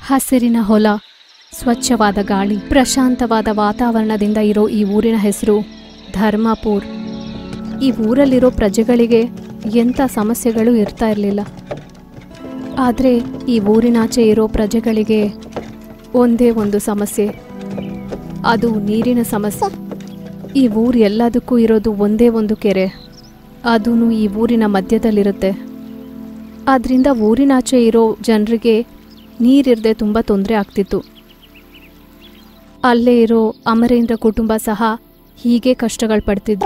ಹಸಿರಿನ ಹೊಲ, ಸ್ವಚ್ಛವಾದ ಗಾಳಿ, ಪ್ರಶಾಂತವಾದ ವಾತಾವರಣದಿಂದ ಇರೋ ಈ ಊರಿನ ಹೆಸರು ಧರ್ಮಾಪುರ್. ಈ ಊರಲ್ಲಿರೋ ಪ್ರಜೆಗಳಿಗೆ ಎಂಥ ಸಮಸ್ಯೆಗಳು ಇರ್ತಾ ಇರಲಿಲ್ಲ. ಆದರೆ ಈ ಊರಿನಾಚೆ ಇರೋ ಪ್ರಜೆಗಳಿಗೆ ಒಂದೇ ಒಂದು ಸಮಸ್ಯೆ, ಅದು ನೀರಿನ ಸಮಸ್ಯೆ. ಈ ಊರು ಎಲ್ಲದಕ್ಕೂ ಇರೋದು ಒಂದೇ ಒಂದು ಕೆರೆ, ಅದೂ ಈ ಊರಿನ ಮಧ್ಯದಲ್ಲಿರುತ್ತೆ. ಆದ್ದರಿಂದ ಊರಿನಾಚೆ ಇರೋ ಜನರಿಗೆ ನೀರಿರದೆ ತುಂಬ ತೊಂದರೆ ಆಗ್ತಿತ್ತು. ಅಲ್ಲೇ ಇರೋ ಅಮರೇಂದ್ರ ಕುಟುಂಬ ಸಹ ಹೀಗೆ ಕಷ್ಟಗಳು ಪಡ್ತಿದ್ರು.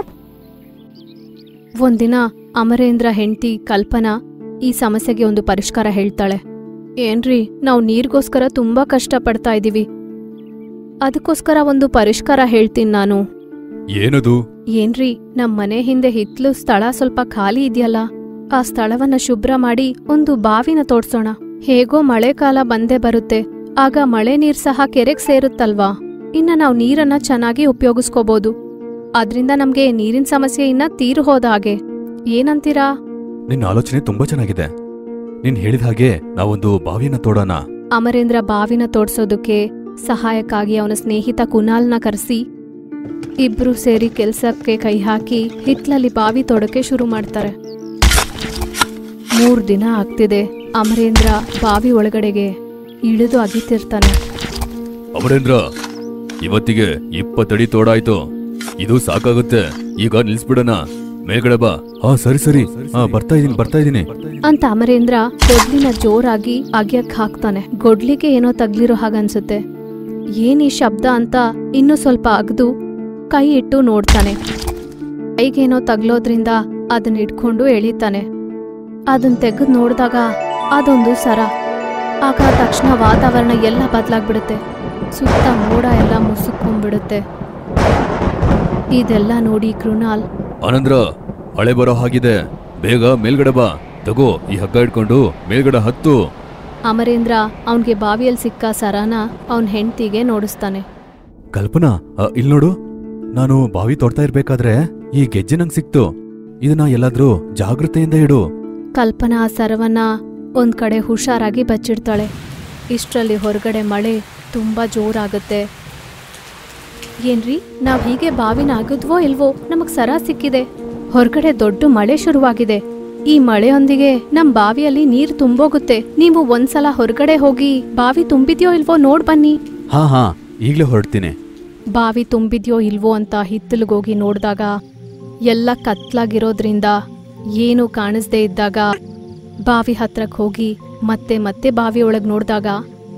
ಒಂದಿನ ಅಮರೇಂದ್ರ ಹೆಂಡತಿ ಕಲ್ಪನಾ ಈ ಸಮಸ್ಯೆಗೆ ಒಂದು ಪರಿಷ್ಕಾರ ಹೇಳ್ತಾಳೆ. ಏನ್ರಿ, ನಾವು ನೀರಿಗೋಸ್ಕರ ತುಂಬ ಕಷ್ಟಪಡ್ತಾ ಇದ್ದೀವಿ, ಅದಕ್ಕೋಸ್ಕರ ಒಂದು ಪರಿಷ್ಕಾರ ಹೇಳ್ತೀನಿ ನಾನು. ಏನದು? ಏನ್ರಿ, ನಮ್ ಮನೆ ಹಿಂದೆ ಹಿತ್ಲು ಸ್ಥಳ ಸ್ವಲ್ಪ ಖಾಲಿ ಇದೆಯಲ್ಲ, ಆ ಸ್ಥಳವನ್ನ ಶುಭ್ರ ಮಾಡಿ ಒಂದು ಬಾವಿನ ತೋಡ್ಸೋಣ. ಹೇಗೋ ಮಳೆಕಾಲ ಬಂದೇ ಬರುತ್ತೆ, ಆಗ ಮಳೆ ನೀರ್ ಸಹ ಕೆರೆಗ್ ಸೇರುತ್ತಲ್ವಾ. ಇನ್ನ ನಾವು ನೀರನ್ನ ಚೆನ್ನಾಗಿ ಉಪಯೋಗಿಸ್ಕೋಬಹುದು. ಅದ್ರಿಂದ ನಮ್ಗೆ ನೀರಿನ ಸಮಸ್ಯೆ ಇನ್ನ ತೀರು ಹೋದ ಹಾಗೆ. ಏನಂತೀರಾ? ನಿನ್ನ ಆಲೋಚನೆ ತುಂಬಾ ಚೆನ್ನಾಗಿದೆ. ನೀನ್ ಹೇಳಿದ ಹಾಗೆ ನಾವೊಂದು ಬಾವಿನ ತೋಡೋಣ. ಅಮರೇಂದ್ರ ಬಾವಿನ ತೋಡ್ಸೋದಕ್ಕೆ ಸಹಾಯಕ್ಕಾಗಿ ಅವನ ಸ್ನೇಹಿತ ಕುನಾಲ್ನ ಕರೆಸಿ ಇಬ್ರು ಸೇರಿ ಕೆಲ್ಸಕ್ಕೆ ಕೈ ಹಾಕಿ ಹಿತ್ಲಲ್ಲಿ ಬಾವಿ ತೋಡಕ್ಕೆ ಶುರು ಮಾಡ್ತಾರೆ. 3 ದಿನ ಆಗ್ತಿದೆ. ಅಮರೇಂದ್ರ ಬಾವಿ ಒಳಗಡೆಗೆ ಇಳಿದು ಅಗಿತಿರ್ತಾನೆ. ಅಮರೇಂದ್ರ, ಇವತ್ತಿಗೆ 20 ಅಡಿ ತೋಡಾಯ್ತು, ಇದು ಸಾಕಾಗುತ್ತೆ, ಈಗ ನಿಲ್ಸ್ಬಿಡೋಣ. ಮೇಲ್ಗಡೆ ಬಾ. ಸರಿ, ಬರ್ತಾ ಇದೀನಿ ಅಂತ ಅಮರೇಂದ್ರ ಗೊಡ್ಲಿನ ಜೋರಾಗಿ ಅಗ್ಯಕ್ ಹಾಕ್ತಾನೆ. ಗೊಡ್ಲಿಗೆ ಏನೋ ತಗ್ಲಿರೋ ಹಾಗನ್ಸುತ್ತೆ. ಏನೀ ಶಬ್ದ ಅಂತ ಇನ್ನೂ ಸ್ವಲ್ಪ ಅಗ್ದು ಕೈ ಇಟ್ಟು ನೋಡ್ತಾನೆ. ಕೈಗೇನೋ ತಗ್ಲೋದ್ರಿಂದ ಅದನ್ನ ಇಟ್ಕೊಂಡು ಎಳಿತಾನೆ. ಅದನ್ನ ತೆಗೆದು ನೋಡಿದಾಗ ಅದೊಂದು ಸರ. ಆಗ ತಕ್ಷಣ ವಾತಾವರಣ ಎಲ್ಲ ಬದಲಾಗ್ಬಿಡುತ್ತೆ. ಸುತ್ತ ಮೋಡ ಎಲ್ಲ ಮುಸುಕ್ಕೊಂಡ್ಬಿಡುತ್ತೆ. ಇದೆಲ್ಲ ನೋಡಿ ಕೃಣಾಲ್, ಆನಂದ್ರ, ಮಳೆ ಬರೋ ಹಾಗಿದೆ, ಬೇಗ ಮೇಲ್ಗಡೆ ಬಾ. ತಗೋ ಈ ಹಗ್ಗ ಇಟ್ಕೊಂಡು ಮೇಲ್ಗಡೆ ಹತ್ತು. ಅಮರೇಂದ್ರ ಅವನ್ಗೆ ಬಾವಿಯಲ್ಲಿ ಸಿಕ್ಕ ಸರಾನ ಅವನ್ ಹೆಂಡತಿಗೆ ನೋಡಿಸ್ತಾನೆ. ಕಲ್ಪನಾ, ಇಲ್ ನೋಡು, ನಾನು ಬಾವಿ ತೋಡ್ತಾ ಇರ್ಬೇಕಾದ್ರೆ ಈ ಗೆಜ್ಜೆ ನಂಗೆ ಸಿಕ್ತು. ಇದನ್ನ ಎಲ್ಲಾದ್ರೂ ಜಾಗೃತೆಯಿಂದ ಇಡು. ಕಲ್ಪನಾ ಆ ಸರವನ್ನ ಒಂದ್ ಕಡೆ ಹುಷಾರಾಗಿ ಬಚ್ಚಿಡ್ತಾಳೆ. ಇಷ್ಟರಲ್ಲಿ ಹೊರಗಡೆ ಮಳೆ ತುಂಬಾ ಜೋರಾಗುತ್ತೆ. ಏನ್ರಿ, ನಾವ್ ಹೀಗೆ ಬಾವಿನ ಅಗದ್ವೋ ಇಲ್ವೋ, ನಮಗ್ ಸರ ಸಿಕ್ಕಿದೆ. ಹೊರಗಡೆ ದೊಡ್ಡ ಮಳೆ ಶುರುವಾಗಿದೆ. ಈ ಮಳೆಯೊಂದಿಗೆ ನಮ್ ಬಾವಿಯಲ್ಲಿ ನೀರ್ ತುಂಬೋಗುತ್ತೆ. ನೀವು ಒಂದ್ಸಲ ಹೊರಗಡೆ ಹೋಗಿ ಬಾವಿ ತುಂಬಿದ್ಯೋ ಇಲ್ವೋ ನೋಡ್ ಬನ್ನಿ. ಹಾ, ಈಗ್ಲೇ ಹೊರಡ್ತೀನಿ. ಬಾವಿ ತುಂಬಿದ್ಯೋ ಇಲ್ವೋ ಅಂತ ಹಿತ್ತಲಿಗೋಗಿ ನೋಡಿದಾಗ ಎಲ್ಲ ಕತ್ಲಾಗಿರೋದ್ರಿಂದ ಏನು ಕಾಣಿಸ್ದೇ ಇದ್ದಾಗ ಬಾವಿ ಹತ್ರಕ್ಕೆ ಹೋಗಿ ಮತ್ತೆ ಬಾವಿ ಒಳಗ್ ನೋಡಿದಾಗ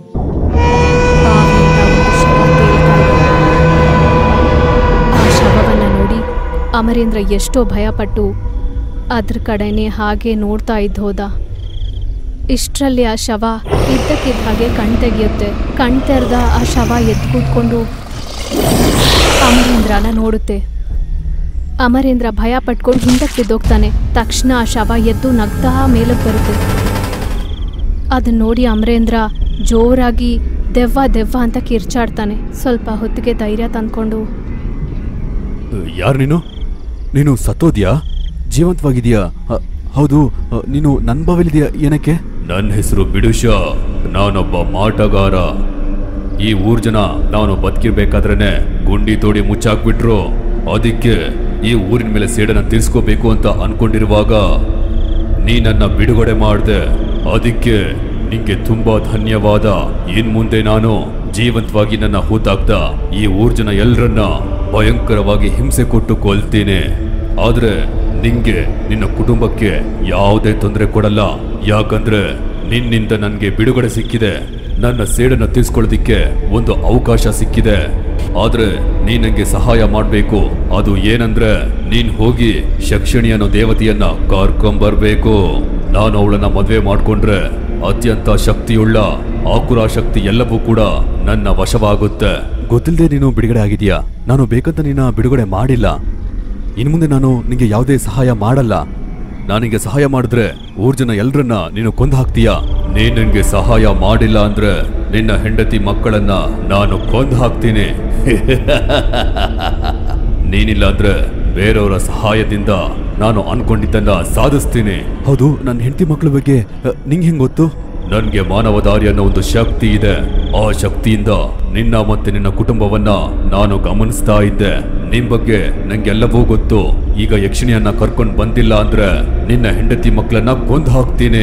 ಆ ಶವವನ್ನ ನೋಡಿ ಅಮರೇಂದ್ರ ಎಷ್ಟೋ ಭಯಪಟ್ಟು ಅದ್ರ ಕಡೆನೆ ಹಾಗೆ ನೋಡ್ತಾ ಹೋದ. ಇಷ್ಟರಲ್ಲಿ ಆ ಶವ ಇದ್ದಕ್ಕಿದ್ದ ಹಾಗೆ ಕಣ್ತೆಗೆಯುತ್ತೆ. ಕಣ್ತೆರೆದ ಆ ಶವ ಎದ್ದು ಕೂತ್ಕೊಂಡು ಅಮರೇಂದ್ರನ ನೋಡುತ್ತೆ. ಅಮರೇಂದ್ರ ಭಯ ಪಟ್ಕೊಂಡು ಹಿಂದಕ್ಕೆ ಬಿದ್ದೋಗ್ತಾನೆ. ತಕ್ಷಣ ಆ ಶವ ಎದ್ದು ನಗ್ತಾ ಮೇಲಕ್ಕೆ ಬರುತ್ತೆ. ಅದನ್ನ ನೋಡಿ ಅಮರೇಂದ್ರ ಜೋರಾಗಿ ದೆವ್ವ ಅಂತ ಕಿರ್ಚಾಡ್ತಾನೆ. ಸ್ವಲ್ಪ ಹೊತ್ತಿಗೆ ಧೈರ್ಯ ತಂದ್ಕೊಂಡು, ಯಾರು ನೀನು ಸತ್ತೋದ್ಯಾ, ಜೀವಂತವಾಗಿದೆಯಾ? ಹೌದು, ನೀನು ನನ್ನ ಬಾವಿಲಿದೆಯಾ? ಏನಕ್ಕೆ? ನನ್ನ ಹೆಸರು ಬಿಡುಷ, ನಾನೊಬ್ಬ ಮಾಟಗಾರ. ಈ ಊರ್ ಜನ ನಾನು ಬದುಕಿರ್ಬೇಕಾದ್ರೇನೆ ಗುಂಡಿ ತೋಡಿ ಮುಚ್ಚಾಕ್ಬಿಟ್ರು. ಅದಕ್ಕೆ ಈ ಊರಿನ ಮೇಲೆ ಸೇಡನ್ನ ತೀರ್ಸ್ಕೋಬೇಕು ಅಂತ ಅನ್ಕೊಂಡಿರುವಾಗ ನೀ ನನ್ನ ಬಿಡುಗಡೆ ಮಾಡ್ದೆ. ಅದಕ್ಕೆ ನಿಂಗೆ ತುಂಬಾ ಧನ್ಯವಾದ. ಇನ್ ಮುಂದೆ ನಾನು ಜೀವಂತವಾಗಿ ನನ್ನ ಹೂತಾಕ್ದ ಈ ಊರ್ ಜನ ಎಲ್ಲರನ್ನ ಭಯಂಕರವಾಗಿ ಹಿಂಸೆ ಕೊಟ್ಟು ಕೊಲ್ತೀನಿ. ಆದ್ರೆ ನಿಂಗೆ, ನಿನ್ನ ಕುಟುಂಬಕ್ಕೆ ಯಾವುದೇ ತೊಂದರೆ ಕೊಡಲ್ಲ. ಯಾಕಂದ್ರೆ ನಿನ್ನಿಂದ ನನ್ಗೆ ಬಿಡುಗಡೆ ಸಿಕ್ಕಿದೆ, ನನ್ನ ಸೇಡನ್ನ ತೀರ್ಸ್ಕೊಳ್ಳೋದಿಕ್ಕೆ ಒಂದು ಅವಕಾಶ ಸಿಕ್ಕಿದೆ. ಆದ್ರೆ ನೀನ್ ನಂಗೆ ಸಹಾಯ ಮಾಡ್ಬೇಕು. ಅದು ಏನಂದ್ರೆ, ನೀನ್ ಹೋಗಿ ಶಕ್ಷಿಣಿ ಅನ್ನೋ ದೇವತೆಯನ್ನ ಕರ್ಕೊಂಬರ್ಬೇಕು. ನಾನು ಅವಳನ್ನ ಮದ್ವೆ ಮಾಡ್ಕೊಂಡ್ರೆ ಅತ್ಯಂತ ಶಕ್ತಿಯುಳ್ಳ ಆಕುರ ಶಕ್ತಿ ಎಲ್ಲವೂ ಕೂಡ ನನ್ನ ವಶವಾಗುತ್ತೆ. ಗೊತ್ತಿಲ್ಲದೆ ನೀನು ಬಿಡುಗಡೆ ಆಗಿದೆಯಾ? ನಾನು ಬೇಕಂತ ನಿನ್ನ ಬಿಡುಗಡೆ ಮಾಡಿಲ್ಲ. ಇನ್ನು ಮುಂದೆ ನಾನು ನಿಂಗೆ ಯಾವುದೇ ಸಹಾಯ ಮಾಡಲ್ಲ. ನಾನಿಗೆ ಸಹಾಯ ಮಾಡಿದ್ರೆ ಊರ್ ಜನ ಎಲ್ರನ್ನ ನೀನು ಕೊಂದು ಹಾಕ್ತೀಯಾ. ನೀನ್ ನನಗೆ ಸಹಾಯ ಮಾಡಿಲ್ಲ ಅಂದ್ರೆ ನಿನ್ನ ಹೆಂಡತಿ ಮಕ್ಕಳನ್ನ ನಾನು ಕೊಂದು ಹಾಕ್ತೀನಿ. ನೀನಿಲ್ಲ ಅಂದ್ರೆ ಬೇರೆಯವರ ಸಹಾಯದಿಂದ ನಾನು ಅನ್ಕೊಂಡಿದ್ದನ್ನ ಸಾಧಿಸ್ತೀನಿ. ಹೌದು, ನನ್ನ ಹೆಂಡತಿ ಮಕ್ಕಳ ಬಗ್ಗೆ ನಿಂಗೆ ಹೆಂಗ್ ಗೊತ್ತು? ನನ್ಗೆ ಮಾನವದಾರಿ ಅನ್ನೋ ಒಂದು ಶಕ್ತಿ ಇದೆ. ಆ ಶಕ್ತಿಯಿಂದ ನಿನ್ನ ಮತ್ತೆ ನಿನ್ನ ಕುಟುಂಬವನ್ನ ನಾನು ಗಮನಿಸ್ತಾ ಇದ್ದೆ. ನಿಮ್ ಬಗ್ಗೆ ನಂಗೆಲ್ಲವೂ ಗೊತ್ತು. ಈಗ ಯಕ್ಷಿಣಿಯನ್ನ ಕರ್ಕೊಂಡು ಬಂದಿಲ್ಲ ಅಂದ್ರೆ ನಿನ್ನ ಹೆಂಡತಿ ಮಕ್ಕಳನ್ನ ಕೊಂದು ಹಾಕ್ತೀನಿ.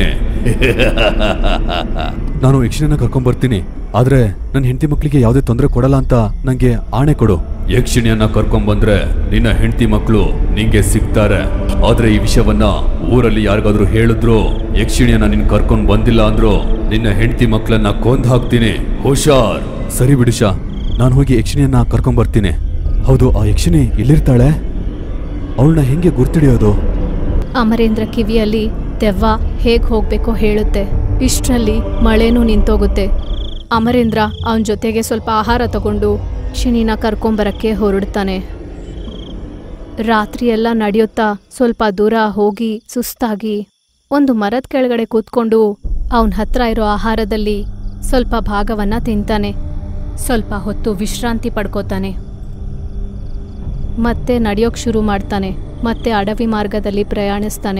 ನಾನು ಯಕ್ಷಿಣಿಯನ್ನ ಕರ್ಕೊಂಡ್ ಬರ್ತೀನಿ, ಆದ್ರೆ ನನ್ನ ಹೆಂಡತಿ ಮಕ್ಕಳಿಗೆ ಯಾವುದೇ ತೊಂದರೆ ಕೊಡಲ್ಲ ಅಂತ ನಂಗೆ ಆಣೆ ಕೊಡು. ಯಕ್ಷಿಣಿಯನ್ನ ಕರ್ಕೊಂಡ್ ಬಂದ್ರೆ ನಿನ್ನ ಹೆಂಡತಿ ಮಕ್ಕಳು ನಿಂಗೆ ಸಿಗ್ತಾರೆ. ಆದ್ರೆ ಈ ವಿಷಯವನ್ನ ಊರಲ್ಲಿ ಯಾರಿಗಾದ್ರೂ ಹೇಳಿದ್ರು, ಯಕ್ಷಿಣಿಯನ್ನ ನಿನ್ ಕರ್ಕೊಂಡ್ ಬಂದಿಲ್ಲ ಅಂದ್ರು ನಿನ್ನ ಹೆಂಡತಿ ಮಕ್ಕಳನ್ನ ಕೊಂದ್ ಹಾಕ್ತೀನಿ. ಹುಷಾರ್. ಸರಿ ಬಿಡುಷಾ, ನಾನು ಹೋಗಿ ಯಕ್ಷಿಣಿಯನ್ನ ಕರ್ಕೊಂಡ್ ಬರ್ತೀನಿ. ಹೌದು, ಆ ಯಕ್ಷಿಣಿ ಎಲ್ಲಿರ್ತಾಳೆ? ಅವಳನ್ನ ಹೆಂಗೆ ಗುರ್ತಿಡಿಯೋದು? ಅಮರೇಂದ್ರ ಕಿವಿಯಲ್ಲಿ ದೆವ್ವ ಹೇಗ್ ಹೋಗ್ಬೇಕೋ ಹೇಳುತ್ತೆ. ಇಷ್ಟರಲ್ಲಿ ಮಳೆನೂ ನಿಂತೋಗುತ್ತೆ. ಅಮರೇಂದ್ರ ಅವನ ಜೊತೆಗೆ ಸ್ವಲ್ಪ ಆಹಾರ ತಗೊಂಡು ಯಕ್ಷಿಣಿನ ಕರ್ಕೊಂಬರಕ್ಕೆ ಹೊರಡ್ತಾನೆ. ರಾತ್ರಿಯೆಲ್ಲ ನಡೆಯುತ್ತಾ ಸ್ವಲ್ಪ ದೂರ ಹೋಗಿ ಸುಸ್ತಾಗಿ ಒಂದು ಮರದ ಕೆಳಗಡೆ ಕೂತ್ಕೊಂಡು ಅವನ ಹತ್ರ ಇರೋ ಆಹಾರದಲ್ಲಿ ಸ್ವಲ್ಪ ಭಾಗವನ್ನ ತಿಂತಾನೆ. ಸ್ವಲ್ಪ ಹೊತ್ತು ವಿಶ್ರಾಂತಿ ಪಡ್ಕೋತಾನೆ. ಮತ್ತೆ ನಡೆಯೋಕ್ ಶುರು ಮಾಡ್ತಾನೆ. ಮತ್ತೆ ಅಡವಿ ಮಾರ್ಗದಲ್ಲಿ ಪ್ರಯಾಣಿಸ್ತಾನೆ.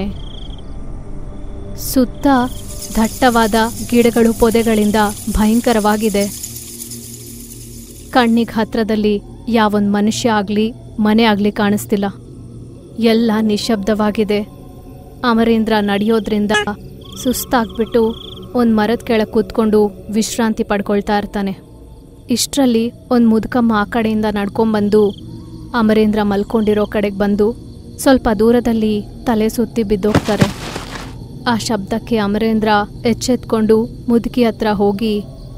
ಸುತ್ತ ದಟ್ಟವಾದ ಗಿಡಗಳು ಪೊದೆಗಳಿಂದ ಭಯಂಕರವಾಗಿದೆ. ಕಣ್ಣಿಗೆ ಹತ್ರದಲ್ಲಿ ಯಾವೊಂದು ಮನುಷ್ಯ ಆಗ್ಲಿ ಮನೆ ಆಗ್ಲಿ ಕಾಣಿಸ್ತಿಲ್ಲ. ಎಲ್ಲ ನಿಶಬ್ದವಾಗಿದೆ. ಅಮರೇಂದ್ರ ನಡೆಯೋದ್ರಿಂದ ಸುಸ್ತಾಗ್ಬಿಟ್ಟು ಒಂದು ಮರದ ಕೆಳಗೆ ಕೂತ್ಕೊಂಡು ವಿಶ್ರಾಂತಿ ಪಡ್ಕೊಳ್ತಾ ಇರ್ತಾನೆ. ಇಷ್ಟರಲ್ಲಿ ಒಂದು ಮುದುಕಮ್ಮ ಆ ಕಡೆಯಿಂದ ನಡ್ಕೊಂಬಂದು ಅಮರೇಂದ್ರ ಮಲ್ಕೊಂಡಿರೋ ಕಡೆಗೆ ಬಂದು ಸ್ವಲ್ಪ ದೂರದಲ್ಲಿ ತಲೆ ಸುತ್ತಿ ಬಿದ್ದೋಗ್ತಾರೆ. ಆ ಶಬ್ದಕ್ಕೆ ಅಮರೇಂದ್ರ ಎಚ್ಚೆತ್ಕೊಂಡು ಮುದುಕಿ ಹತ್ರ ಹೋಗಿ,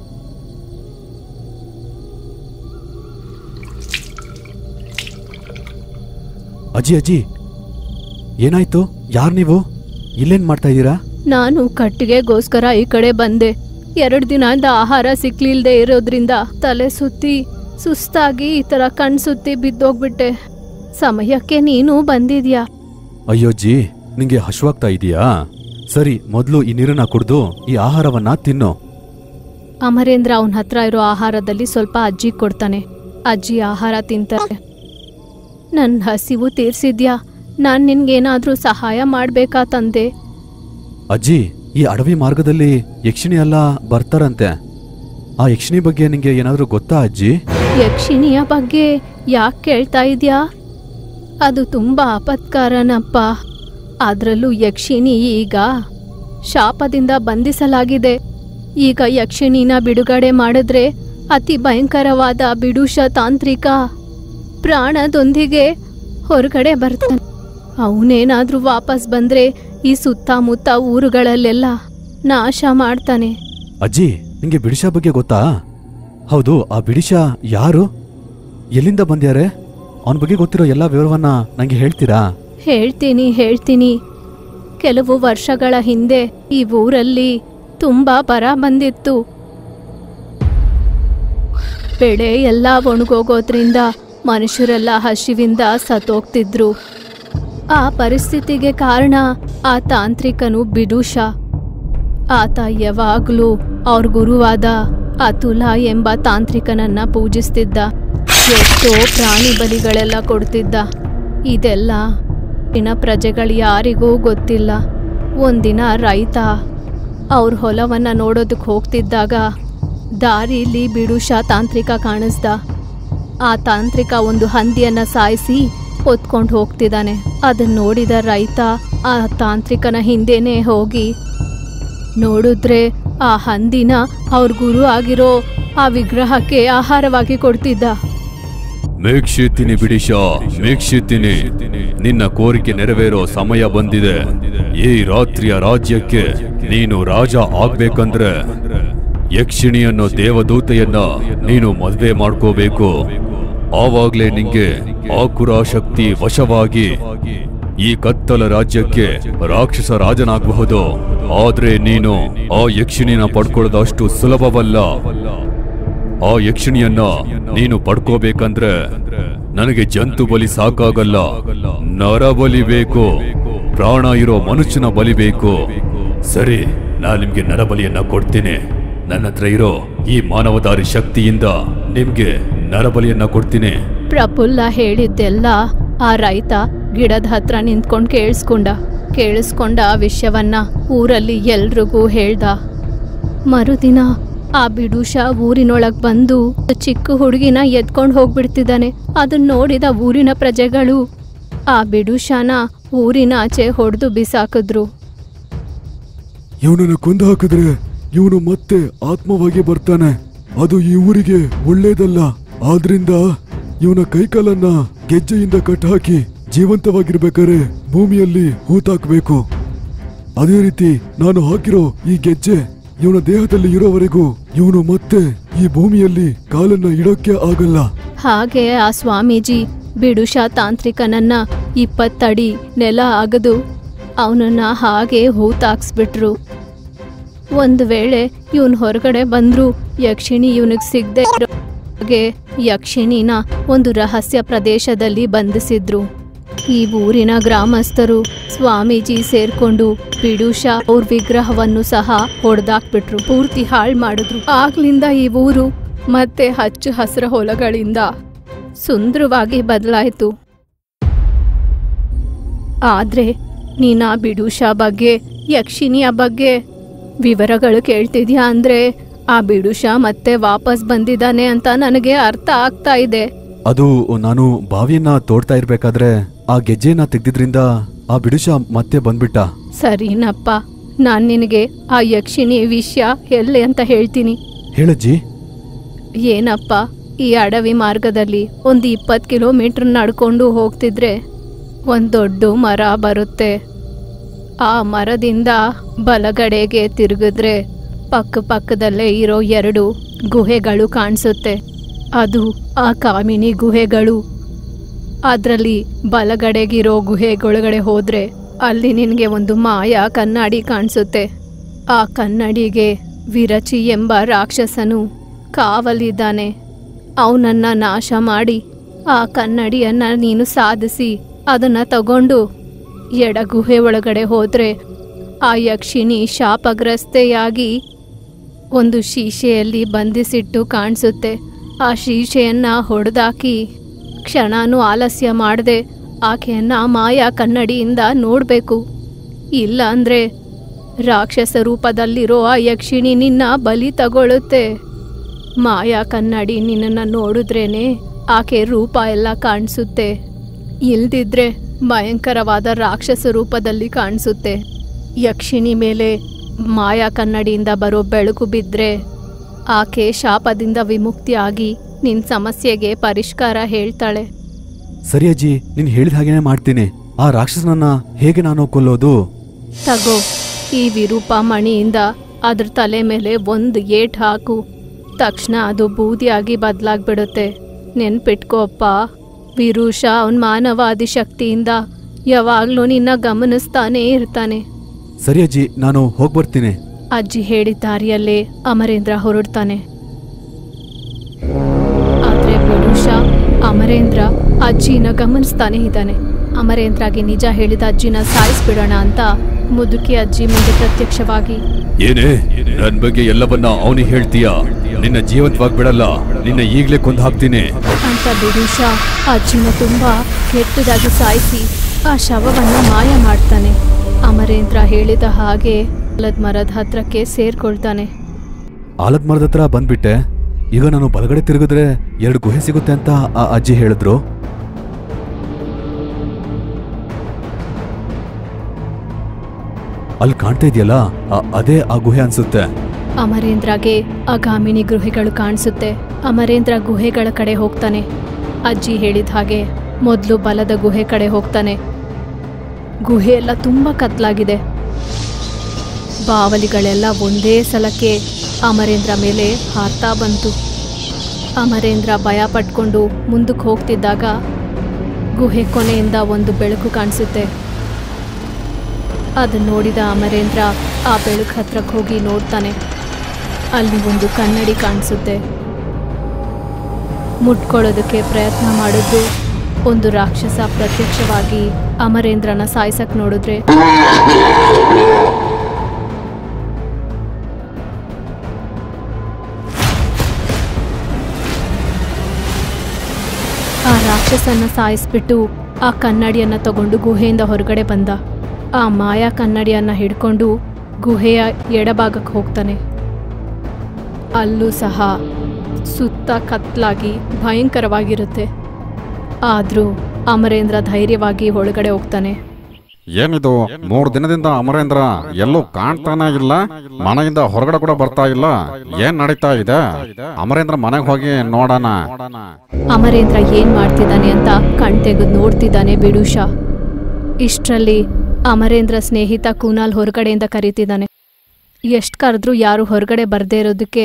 ಅಜ್ಜಿ ಅಜ್ಜಿ, ಏನಾಯ್ತು? ಯಾರು ನೀವು? ಇಲ್ಲೇನ್ ಮಾಡ್ತಾ ಇದ್ದೀರಾ? ನಾನು ಕಟ್ಟಿಗೆಗೋಸ್ಕರ ಈ ಕಡೆ ಬಂದೆ. 2 ದಿನದ ಆಹಾರ ಸಿಕ್ಲಿಲ್ದೆ ಇರೋದ್ರಿಂದ ತಲೆ ಸುತ್ತಿ ಸುಸ್ತಾಗಿ ಈ ಥರ ಕಣ್ಸುತ್ತಿ ಬಿದ್ದೋಗ್ಬಿಟ್ಟೆ. ಸಮಯಕ್ಕೆ ನೀನು ಬಂದಿದ್ಯಾ? ಅಯ್ಯೋಜ್ಜಿ, ನಿಂಗೆ ಹಶ್ವಾಗ್ತಾ ಇದೀಯಾ? ಸರಿ, ಮೊದಲು ಈ ನೀರನ್ನ ಕುಡ್ದು ಈ ಆಹಾರವನ್ನ ತಿನ್ನು. ಅಮರೇಂದ್ರ ಅವನ ಹತ್ರ ಇರೋ ಆಹಾರದಲ್ಲಿ ಸ್ವಲ್ಪ ಅಜ್ಜಿ ಕೊಡ್ತಾನೆ. ಅಜ್ಜಿ ಆಹಾರ ತಿಂತಾರೆ. ನನ್ನ ಹಸಿವು ತೀರ್ಸಿದ್ಯಾ? ನಾನು ನಿನ್ಗೇನಾದ್ರೂ ಸಹಾಯ ಮಾಡ್ಬೇಕಾ ತಂದೆ? ಅಜ್ಜಿ, ಈ ಅಡವಿ ಮಾರ್ಗದಲ್ಲಿ ಯಕ್ಷಿಣಿ ಎಲ್ಲ ಬರ್ತಾರಂತೆ. ಆ ಯಕ್ಷಿಣಿ ಬಗ್ಗೆ ನಿಂಗೆ ಏನಾದ್ರೂ ಗೊತ್ತಾ ಅಜ್ಜಿ? ಯಕ್ಷಿಣಿಯ ಬಗ್ಗೆ ಯಾಕೆ ಕೇಳ್ತಾ ಇದ್ಯಾ? ಅದು ತುಂಬಾ ಆಪತ್ಕಾರನಪ್ಪ. ಅದರಲ್ಲೂ ಯಕ್ಷಿಣಿ ಈಗ ಶಾಪದಿಂದ ಬಂಧಿಸಲಾಗಿದೆ. ಈಗ ಯಕ್ಷಿಣಿನ ಬಿಡುಗಡೆ ಮಾಡಿದ್ರೆ ಅತಿ ಭಯಂಕರವಾದ ಬಿಡುಷ ತಾಂತ್ರಿಕ ಪ್ರಾಣದೊಂದಿಗೆ ಹೊರಗಡೆ ಬರ್ತಾನೆ. ಅವನೇನಾದ್ರೂ ವಾಪಸ್ ಬಂದ್ರೆ ಈ ಸುತ್ತಮುತ್ತ ಊರುಗಳಲ್ಲೆಲ್ಲ ನಾಶ ಮಾಡ್ತಾನೆ. ಅಜ್ಜಿ, ನಿಂಗೆ ಬಿಡಿಶ ಬಗ್ಗೆ ಗೊತ್ತಾ? ಹೌದು, ಆ ಬಿಡಿಶ ಯಾರು? ಎಲ್ಲಿಂದ ಬಂದ್ಯಾರೆ? ಅವನ ಬಗ್ಗೆ ಗೊತ್ತಿರೋ ಎಲ್ಲ ವಿವರವನ್ನ ನಂಗೆ ಹೇಳ್ತೀರಾ? ಹೇಳ್ತೀನಿ. ಕೆಲವು ವರ್ಷಗಳ ಹಿಂದೆ ಈ ಊರಲ್ಲಿ ತುಂಬಾ ಬರ ಬಂದಿತ್ತು. ಬೆಳೆ ಎಲ್ಲ ಒಣಗೋಗೋದ್ರಿಂದ ಮನುಷ್ಯರೆಲ್ಲ ಹಸಿವಿಂದ ಸತ್ತೋಗ್ತಿದ್ರು. ಆ ಪರಿಸ್ಥಿತಿಗೆ ಕಾರಣ ಆ ತಾಂತ್ರಿಕನು ಬಿಡುಷ. ಆತ ಯಾವಾಗ್ಲೂ ಅವ್ರ ಗುರುವಾದ ಅತುಲ ಎಂಬ ತಾಂತ್ರಿಕನನ್ನ ಪೂಜಿಸ್ತಿದ್ದ. ಎಷ್ಟೋ ಪ್ರಾಣಿ ಬಲಿಗಳೆಲ್ಲ ಕೊಡ್ತಿದ್ದ. ಇದೆಲ್ಲ ಪ್ರಜೆಗಳು ಯಾರಿಗೂ ಗೊತ್ತಿಲ್ಲ. ಒಂದಿನ ರೈತ ಅವ್ರ ಹೊಲವನ್ನ ನೋಡೋದಕ್ಕೆ ಹೋಗ್ತಿದ್ದಾಗ ದಾರಿಲಿ ಬಿಡುಷ ತಾಂತ್ರಿಕ ಕಾಣಿಸ್ದ. ಆ ತಾಂತ್ರಿಕ ಒಂದು ಹಂದಿಯನ್ನ ಸಾಯಿಸಿ ಹೊತ್ಕೊಂಡು ಹೋಗ್ತಿದ್ದಾನೆ. ಅದನ್ನ ನೋಡಿದ ರೈತ ಆ ತಾಂತ್ರಿಕನ ಹಿಂದೆನೇ ಹೋಗಿ ನೋಡಿದ್ರೆ ಆ ಹಂದಿನ ಅವ್ರ ಗುರು ಆಗಿರೋ ಆ ವಿಗ್ರಹಕ್ಕೆ ಆಹಾರವಾಗಿ ಕೊಡ್ತಿದ್ದ. ಮೇಕ್ಷಿತೀನಿ ಬಿಡಿಶ, ಮೇಕ್ಷಿತೀನಿ. ನಿನ್ನ ಕೋರಿಕೆ ನೆರವೇರೋ ಸಮಯ ಬಂದಿದೆ. ಈ ರಾತ್ರಿಯ ರಾಜ್ಯಕ್ಕೆ ನೀನು ರಾಜ ಆಗ್ಬೇಕಂದ್ರೆ ಯಕ್ಷಿಣಿ ಅನ್ನೋ ದೇವದೂತೆಯನ್ನ ನೀನು ಮದುವೆ ಮಾಡ್ಕೋಬೇಕು. ಆವಾಗ್ಲೇ ನಿಂಗೆ ಆಕುರ ಶಕ್ತಿ ವಶವಾಗಿ ಈ ಕತ್ತಲ ರಾಜ್ಯಕ್ಕೆ ರಾಕ್ಷಸ ರಾಜನಾಗಬಹುದು. ಆದ್ರೆ ನೀನು ಆ ಯಕ್ಷಿಣಿನ ಪಡ್ಕೊಳ್ಳೋದಷ್ಟು ಸುಲಭವಲ್ಲ. ಆ ಯಕ್ಷಿಣಿಯನ್ನ ನೀನು ಪಡ್ಕೋಬೇಕಂದ್ರೆ ನನಗೆ ಜಂತು ಬಲಿ ಸಾಕಾಗಲ್ಲ, ನರಬಲಿ ಬೇಕು. ಪ್ರಾಣ ಇರೋ ಮನುಷ್ಯನ ಬಲಿ ಬೇಕು. ಸರಿ, ನಾನು ನಿಮ್ಗೆ ನರಬಲಿಯನ್ನ ಕೊಡ್ತೀನಿ. ನನ್ನ ಹತ್ರ ಇರೋ ಈ ಮಾನವದಾರಿ ಶಕ್ತಿಯಿಂದ ನಿಮ್ಗೆ ನರಬಲಿಯನ್ನ ಕೊಡ್ತೀನಿ. ಪ್ರಫುಲ್ಲ ಹೇಳಿದ್ದೆಲ್ಲ ಆ ರೈತ ಗಿಡದ ಹತ್ರ ನಿಂತ್ಕೊಂಡು ಕೇಳಿಸ್ಕೊಂಡ ಆ ವಿಷಯವನ್ನ ಊರಲ್ಲಿ ಎಲ್ರಿಗೂ ಹೇಳ್ದ. ಮರುದಿನ ಆ ಬಿಡುಷ ಊರಿನೊಳಗ್ ಬಂದು ಚಿಕ್ಕ ಹುಡುಗಿನ ಎತ್ಕೊಂಡು ಹೋಗ್ಬಿಡ್ತಿದ್ದಾನೆ. ಅದನ್ನ ನೋಡಿದ ಊರಿನ ಪ್ರಜೆಗಳು ಆ ಬಿಡುಷನ ಊರಿನ ಆಚೆ ಹೊಡೆದು ಬಿಸಾಕಿದ್ರು. ಇವನನ್ನ ಕೊಂದು ಹಾಕಿದ್ರೆ ಇವನು ಮತ್ತೆ ಆತ್ಮವಾಗಿ ಬರ್ತಾನೆ, ಅದು ಈ ಊರಿಗೆ ಒಳ್ಳೇದಲ್ಲ. ಆದ್ರಿಂದ ಇವನ ಕೈಕಾಲನ್ನ ಗೆಜ್ಜೆಯಿಂದ ಕಟ್ಟಾಕಿ ಜೀವಂತವಾಗಿರ್ಬೇಕಾದ್ರೆ ಭೂಮಿಯಲ್ಲಿ ಹೂತಾಕ್ಬೇಕು. ಅದೇ ರೀತಿ ನಾನು ಹಾಕಿರೋ ಈ ಗೆಜ್ಜೆ ಇವನ ದೇಹದಲ್ಲಿ ಇರೋವರೆಗೂ ಇವನು ಮತ್ತೆ ಈ ಭೂಮಿಯಲ್ಲಿ ಕಾಲನ್ನ ಇಡೋಕೆ ಆಗಲ್ಲ. ಹಾಗೆ ಆ ಸ್ವಾಮೀಜಿ ಬಿಡುಷ ತಾಂತ್ರಿಕನನ್ನ 20 ಅಡಿ ನೆಲ ಅಗದು ಅವನನ್ನ ಹಾಗೆ ಹೂತಾಕ್ಸ್ಬಿಟ್ರು. ಒಂದು ವೇಳೆ ಇವನ್ ಹೊರಗಡೆ ಬಂದ್ರು ಯಕ್ಷಿಣಿ ಇವನಿಗೆ ಸಿಗದೆ ಹಾಗೆ ಯಕ್ಷಿಣಿನ ಒಂದು ರಹಸ್ಯ ಪ್ರದೇಶದಲ್ಲಿ ಬಂಧಿಸಿದ್ರು. ಈ ಊರಿನ ಗ್ರಾಮಸ್ಥರು ಸ್ವಾಮೀಜಿ ಸೇರ್ಕೊಂಡು ಬಿಡುಷ ಅವ್ರ ವಿಗ್ರಹವನ್ನು ಸಹ ಹೊಡೆದಾಕ್ಬಿಟ್ರು, ಪೂರ್ತಿ ಹಾಳು ಮಾಡಿದ್ರು. ಆಗ್ಲಿಂದ ಈ ಊರು ಮತ್ತೆ ಹಚ್ಚು ಹಸಿರ ಹೊಲಗಳಿಂದ ಸುಂದರವಾಗಿ ಬದಲಾಯಿತು. ಆದ್ರೆ ನೀನಾ ಬಿಡುಷ ಬಗ್ಗೆ, ಯಕ್ಷಿಣಿಯ ಬಗ್ಗೆ ವಿವರಗಳು ಕೇಳ್ತಿದ್ಯಾ ಅಂದ್ರೆ ಆ ಬಿಡುಷ ಮತ್ತೆ ವಾಪಸ್ ಬಂದಿದ್ದಾನೆ ಅಂತ ನನಗೆ ಅರ್ಥ ಆಗ್ತಾ ಇದೆ. ಅದು ನಾನು ಬಾವಿಯನ್ನ ತೋಡ್ತಾ ಇರ್ಬೇಕಾದ್ರೆ ಆ ಗೆಜ್ಜೆನ ತೆಗ್ದಿದ್ರಿಂದ ಆ ಬಿಡುಷ ಮತ್ತೆ ಬಂದ್ಬಿಟ್ಟ. ಸರಿನಪ್ಪ, ನಾನ್ ನಿನಗೆ ಆ ಯಕ್ಷಿಣಿ ವಿಷಯ ಎಲ್ಲಿ ಅಂತ ಹೇಳ್ತೀನಿ. ಹೇಳಜ್ಜಿ. ಏನಪ್ಪ, ಈ ಅಡವಿ ಮಾರ್ಗದಲ್ಲಿ ಒಂದು 20 ಕಿಲೋಮೀಟರ್ ನಡ್ಕೊಂಡು ಹೋಗ್ತಿದ್ರೆ ಒಂದ್ ದೊಡ್ಡ ಮರ ಬರುತ್ತೆ. ಆ ಮರದಿಂದ ಬಲಗಡೆಗೆ ತಿರುಗಿದ್ರೆ ಪಕ್ಕದಲ್ಲೇ ಇರೋ 2 ಗುಹೆಗಳು ಕಾಣಿಸುತ್ತೆ. ಅದು ಆ ಕಾಮಿನಿ ಗುಹೆಗಳು. ಅದರಲ್ಲಿ ಬಲಗಡೆಗಿರೋ ಗುಹೆಗೊಳಗಡೆ ಹೋದ್ರೆ ಅಲ್ಲಿ ನಿನಗೆ ಒಂದು ಮಾಯಾ ಕನ್ನಡಿ ಕಾಣಿಸುತ್ತೆ. ಆ ಕನ್ನಡಿಗೆ ವಿರಚಿ ಎಂಬ ರಾಕ್ಷಸನು ಕಾವಲಿದ್ದಾನೆ. ಅವನನ್ನ ನಾಶ ಮಾಡಿ ಆ ಕನ್ನಡಿಯನ್ನ ನೀನು ಸಾಧಿಸಿ ಅದನ್ನ ತಗೊಂಡು ಎಡ ಗುಹೆ ಒಳಗಡೆ ಹೋದ್ರೆ ಆ ಯಕ್ಷಿಣಿ ಶಾಪಗ್ರಸ್ತೆಯಾಗಿ ಒಂದು ಶೀಶೆಯಲ್ಲಿ ಬಂಧಿಸಿಟ್ಟು ಕಾಣಿಸುತ್ತೆ. ಆ ಶೀಶೆಯನ್ನ ಹೊಡೆದಾಕಿ ಕ್ಷಣನೂ ಆಲಸ್ಯ ಮಾಡದೆ ಆಕೆಯನ್ನ ಮಾಯಾ ಕನ್ನಡಿಯಿಂದ ನೋಡಬೇಕು. ಇಲ್ಲ ಅಂದ್ರೆ ರಾಕ್ಷಸ ರೂಪದಲ್ಲಿರೋ ಆ ಯಕ್ಷಿಣಿ ನಿನ್ನ ಬಲಿ ತಗೊಳ್ಳುತ್ತೆ. ಮಾಯಾ ಕನ್ನಡಿ ನಿನ್ನನ್ನು ನೋಡಿದ್ರೇನೆ ಆಕೆ ರೂಪ ಎಲ್ಲ ಕಾಣಿಸುತ್ತೆ. ಇಲ್ದಿದ್ರೆ ಭಯಂಕರವಾದ ರಾಕ್ಷಸ ರೂಪದಲ್ಲಿ ಕಾಣಿಸುತ್ತೆ. ಯಕ್ಷಿಣಿ ಮೇಲೆ ಮಾಯಾ ಕನ್ನಡಿಯಿಂದ ಬರೋ ಬೆಳಕು ಬಿದ್ದರೆ ಆಕೆ ಶಾಪದಿಂದ ವಿಮುಕ್ತಿಯಾಗಿ ನಿನ್ನ ಸಮಸ್ಯೆಗೆ ಪರಿಷ್ಕಾರ ಹೇಳ್ತಾಳೆ. ಸರಿ ಅಜ್ಜಿ, ನೀನು ಹೇಳಿದ ಹಾಗೇನೆ ಮಾಡ್ತೀನಿ. ಆ ರಾಕ್ಷಸನನ್ನ ಹೇಗೆ ನಾನು ಕೊಲ್ಲೋದು? ತಗೋ, ಈ ವಿರೂಪ ಮಣಿಯಿಂದ ಅದ್ರ ತಲೆ ಮೇಲೆ ಒಂದು ಏಟ್ ಹಾಕು. ತಕ್ಷಣ ಅದು ಬೂದಿಯಾಗಿ ಬದಲಾಗ್ಬಿಡುತ್ತೆ. ನೆನ್ಪಿಟ್ಕೋಪ್ಪ, ವಿರೂಷ ಅವನ ಮಾನವಾದಿ ಶಕ್ತಿಯಿಂದ ಯಾವಾಗ್ಲೂ ನಿನ್ನ ಗಮನಿಸ್ತಾನೇ ಇರ್ತಾನೆ. ಸರಿ ಅಜ್ಜಿ, ನಾನು ಹೋಗ್ಬರ್ತೀನಿ. ಅಜ್ಜಿ ಹೇಳಿದ ದಾರಿಯಲ್ಲೇ ಅಮರೇಂದ್ರ ಹೊರಡ್ತಾನೆ. ಆದ್ರೆ ವಿರೂಷ ಅಮರೇಂದ್ರ ಅಜ್ಜಿನ ಗಮನಿಸ್ತಾನೆ ಇದ್ದಾನೆ. ಅಮರೇಂದ್ರಗೆ ನಿಜ ಹೇಳಿದ ಅಜ್ಜಿನ ಸಾಯಿಸ್ಬಿಡೋಣ ಅಂತ ಮುದುಕಿ ಅಜ್ಜಿ ಮುಂದೆ ಪ್ರತ್ಯಕ್ಷವಾಗಿ, ಏನೇ ನನ್ ಬಗ್ಗೆ ಎಲ್ಲವನ್ನ ಅವನಿಗೆ ಹೇಳ್ತೀಯಾ? ನಿನ್ನ ಜೀವಂತವಾಗಿ ಬಿಡಲ್ಲ, ನಿನ್ನ ಈಗ್ಲೇ ಕೊಂದು ಹಾಕ್ತೀನಿ ಅಂತ ವಿರೂಷ ಅಜ್ಜಿನ ತುಂಬಾ ಕೆಟ್ಟದಾಗಿ ಸಾಯಿಸಿ ಆ ಶವವನ್ನ ಮಾಯ ಮಾಡ್ತಾನೆ. ಅಮರೇಂದ್ರ ಹೇಳಿದ ಹಾಗೆ ಆಲದ ಮರದ ಹತ್ರಕ್ಕೆ ಸೇರ್ಕೊಳ್ತಾನೆ. ಆಲದ ಮರದ ಹತ್ರ ಬಂದ್ಬಿಟ್ಟೆ. ಈಗ ನಾನು ಬಲಗಡೆ ತಿರುಗಿದ್ರೆ 2 ಗುಹೆ ಸಿಗುತ್ತೆ ಅಂತ ಆ ಅಜ್ಜಿ ಹೇಳಿದ್ರು. ಅಲ್ಲಿ ಕಾಣ್ತಾ ಇದೆಯಲ್ಲ, ಅದೇ ಆ ಗುಹೆ ಅನ್ಸುತ್ತೆ. ಅಮರೇಂದ್ರಗೆ ಅಗಾಮಿನಿ ಗುಹೆಗಳು ಕಾಣಿಸುತ್ತೆ. ಅಮರೇಂದ್ರ ಗುಹೆಗಳ ಕಡೆ ಹೋಗ್ತಾನೆ. ಅಜ್ಜಿ ಹೇಳಿದ ಹಾಗೆ ಮೊದಲು ಬಲದ ಗುಹೆ ಕಡೆ ಹೋಗ್ತಾನೆ. ಗುಹೆ ಎಲ್ಲ ತುಂಬ ಕತ್ಲಾಗಿದೆ. ಬಾವಲಿಗಳೆಲ್ಲ ಒಂದೇ ಸಲಕ್ಕೆ ಅಮರೇಂದ್ರ ಮೇಲೆ ಹಾರ್ತಾ ಬಂತು. ಅಮರೇಂದ್ರ ಭಯ ಪಟ್ಕೊಂಡು ಮುಂದಕ್ಕೆ ಹೋಗ್ತಿದ್ದಾಗ ಗುಹೆ ಕೊನೆಯಿಂದ ಒಂದು ಬೆಳಕು ಕಾಣಿಸುತ್ತೆ. ಅದನ್ನ ನೋಡಿದ ಅಮರೇಂದ್ರ ಆ ಬೆಳಕು ಹತ್ರಕ್ಕೆ ಹೋಗಿ ನೋಡ್ತಾನೆ. ಅಲ್ಲಿ ಒಂದು ಕನ್ನಡಿ ಕಾಣಿಸುತ್ತೆ. ಮುಟ್ಕೊಳ್ಳೋದಕ್ಕೆ ಪ್ರಯತ್ನ ಮಾಡಿದ್ರು ಒಂದು ರಾಕ್ಷಸ ಪ್ರತ್ಯಕ್ಷವಾಗಿ ಅಮರೇಂದ್ರನ ಸಾಯಿಸಕ್ ನೋಡಿದ್ರೆ ಆ ರಾಕ್ಷಸನ್ನ ಸಾಯಿಸ್ಬಿಟ್ಟು ಆ ಕನ್ನಡಿಯನ್ನ ತಗೊಂಡು ಗುಹೆಯಿಂದ ಹೊರಗಡೆ ಬಂದ. ಆ ಮಾಯಾ ಕನ್ನಡಿಯನ್ನ ಹಿಡ್ಕೊಂಡು ಗುಹೆಯ ಎಡಭಾಗಕ್ಕೆ ಹೋಗ್ತಾನೆ. ಅಲ್ಲೂ ಸಹ ಸುತ್ತ ಕತ್ಲಾಗಿ ಭಯಂಕರವಾಗಿರುತ್ತೆ. ಆದರೂ ಅಮರೇಂದ್ರ ಧೈರ್ಯವಾಗಿ ಒಳಗಡೆ ಹೋಗ್ತಾನೆ. ಏನಿದು 3 ದಿನದಿಂದ ಅಮರೇಂದ್ರ ಎಲ್ಲೂ ಕಾಣ್ತಾನೆ ಇಲ್ಲ, ಮನೆಯಿಂದ ಹೊರಗಡೆ ಕೂಡ ಬರ್ತಾ ಇಲ್ಲ. ಏನ್ ನಡೀತಾ ಇದೆ? ಅಮರೇಂದ್ರ ಮನೆಗೆ ಹೋಗಿ ನೋಡೋಣ. ಅಮರೇಂದ್ರ ಏನ್ ಮಾಡ್ತಿದ್ದಾನೆ ಅಂತ ಕಣ್ ತೆಗೆದು ನೋಡ್ತಿದ್ದಾನೆ ಬಿಡುಷ. ಇಷ್ಟರಲ್ಲಿ ಅಮರೇಂದ್ರ ಸ್ನೇಹಿತ ಕುನಾಲ್ ಹೊರಗಡೆಯಿಂದ ಕರೀತಿದ್ದಾನೆ. ಎಷ್ಟು ಕರೆದ್ರೂ ಯಾರು ಹೊರಗಡೆ ಬರ್ದೇ ಇರೋದಕ್ಕೆ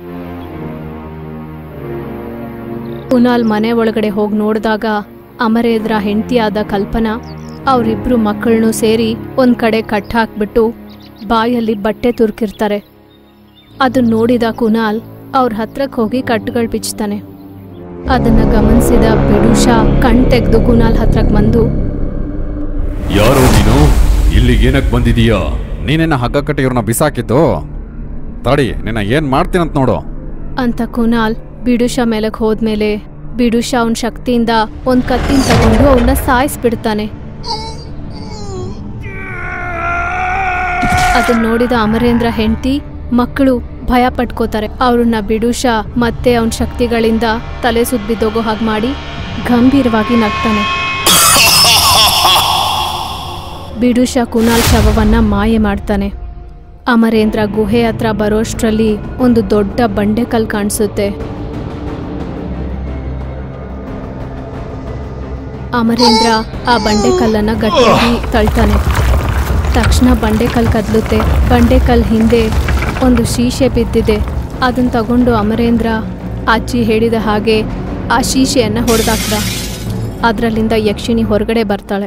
ಕುನಾಲ್ ಮನೆ ಒಳಗಡೆ ಹೋಗಿ ನೋಡಿದಾಗ ಅಮರೇಂದ್ರ ಹೆಂಡತಿಯಾದ ಕಲ್ಪನಾ ಅವರಿಬ್ರು ಮಕ್ಕಳನ್ನು ಸೇರಿ ಒಂದ್ ಕಡೆ ಕಟ್ ಹಾಕ್ಬಿಟ್ಟು ಬಾಯಲ್ಲಿ ಬಟ್ಟೆ ತುರ್ಕಿರ್ತಾರೆ. ಅದನ್ನ ನೋಡಿದ ಕುನಾಲ್ ಅವ್ರ ಹತ್ರಕ್ಕೆ ಹೋಗಿ ಕಟ್ಟುಗಳು ಬಿಚ್ತಾನೆ. ಅದನ್ನ ಗಮನಿಸಿದ ಬಿಡುಷ ಕಣ್ ತೆಗೆದು ಕುನಾಲ್ ಹತ್ರಕ್ಕೆ ಬಂದು, ಯಾರೋ ನೀನು? ಇಲ್ಲಿಗೇನಕ್ ಬಂದಿದೀಯಾ? ನೀನೇನ ಹಗ್ಗ ಕಟ್ಟಿ ಇವ್ರನ್ನ ಬಿಸಾಕಿದ್ದು? ತಡಿ, ನಿನ್ನ ಏನ್ ಮಾಡ್ತೀನಂತ ನೋಡು ಅಂತ ಕುನಾಲ್ ಬಿಡುಷ ಮೇಲಕ್ಕೆ ಹೋದ್ಮೇಲೆ ಬಿಡುಷ ಅವನ ಶಕ್ತಿಯಿಂದ ಒಂದ್ ಕತ್ತಿನ ತಗೊಂಡು ಅವನ್ನ ಸಾಯಿಸ್ಬಿಡ್ತಾನೆ. ಅದನ್ನ ನೋಡಿದ ಅಮರೇಂದ್ರ ಹೆಂಡತಿ ಮಕ್ಕಳು ಭಯ ಪಟ್ಕೋತಾರೆ. ಅವ್ರನ್ನ ಬಿಡುಷ ಮತ್ತೆ ಅವನ ಶಕ್ತಿಗಳಿಂದ ತಲೆ ಸುತ್ತ ಬಿದ್ದೋಗೋ ಹಾಗೆ ಮಾಡಿ ಗಂಭೀರವಾಗಿ ನಗ್ತಾನೆ. ಬಿಡುಷ ಕುನಾಲ್ ಶವವನ್ನ ಮಾಯೆ ಮಾಡ್ತಾನೆ. ಅಮರೇಂದ್ರ ಗುಹೆ ಹತ್ರ ಬರೋಷ್ಟ್ರಲ್ಲಿ ಒಂದು ದೊಡ್ಡ ಬಂಡೆಕಲ್ ಕಾಣಿಸುತ್ತೆ. ಅಮರೇಂದ್ರ ಆ ಬಂಡೆಕಲ್ಲನ್ನ ಗಟ್ಟಿಯಾಗಿ ತಳ್ತಾನೆ. ತಕ್ಷಣ ಬಂಡೆಕಲ್ ಕದಲುತ್ತೆ. ಬಂಡೆಕಲ್ ಹಿಂದೆ ಒಂದು ಶೀಶೆ ಬಿದ್ದಿದೆ. ಅದನ್ನ ತಗೊಂಡು ಅಮರೇಂದ್ರ ಅಜ್ಜಿ ಹೇಳಿದ ಹಾಗೆ ಆ ಶೀಶೆಯನ್ನ ಹೊಡೆದಾಕ್ದ. ಅದರಲ್ಲಿಂದ ಯಕ್ಷಿಣಿ ಹೊರಗಡೆ ಬರ್ತಾಳೆ.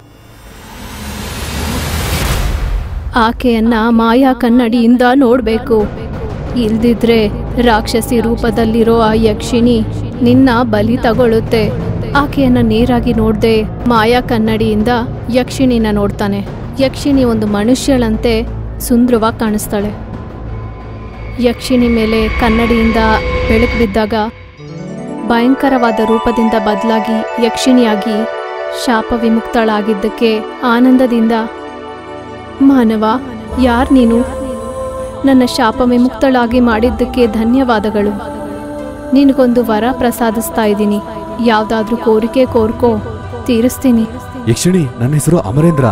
ಆಕೆಯನ್ನ ಮಾಯಾ ಕನ್ನಡಿಯಿಂದ ನೋಡ್ಬೇಕು, ಇಲ್ದಿದ್ರೆ ರಾಕ್ಷಸಿ ರೂಪದಲ್ಲಿರೋ ಆ ಯಕ್ಷಿಣಿ ನಿನ್ನ ಬಲಿ ತಗೊಳುತ್ತೆ. ಆಕೆಯನ್ನ ನೇರಾಗಿ ನೋಡ್ದೆ ಮಾಯಾ ಕನ್ನಡಿಯಿಂದ ಯಕ್ಷಿಣಿನ ನೋಡ್ತಾನೆ. ಯಕ್ಷಿಣಿ ಒಂದು ಮನುಷ್ಯಳಂತೆ ಸುಂದರವಾಗಿ ಕಾಣಿಸ್ತಾಳೆ. ಯಕ್ಷಿಣಿ ಮೇಲೆ ಕನ್ನಡಿಯಿಂದ ಬೆಳಕು ಬಿದ್ದಾಗ ಭಯಂಕರವಾದ ರೂಪದಿಂದ ಬದಲಾಗಿ ಯಕ್ಷಿಣಿಯಾಗಿ ಶಾಪ ವಿಮುಕ್ತಳಾಗಿದ್ದಕ್ಕೆ ಆನಂದದಿಂದ, ಮಾನವ, ಯಾರ್ ನೀನು? ನನ್ನ ಶಾಪ ವಿಮುಕ್ತಳಾಗಿ ಮಾಡಿದ್ದಕ್ಕೆ ಧನ್ಯವಾದಗಳು. ನಿನಗೊಂದು ವರ ಪ್ರಸಾದಿಸ್ತಾ ಇದ್ದೀನಿ. ಯಾವ್ದಾದ್ರೂ ಕೋರಿಕೆ ಕೋರ್ಕೋ, ತೀರಿಸ್ತೀನಿ. ಯಕ್ಷಿಣಿ, ನನ್ನ ಹೆಸರು ಅಮರೇಂದ್ರ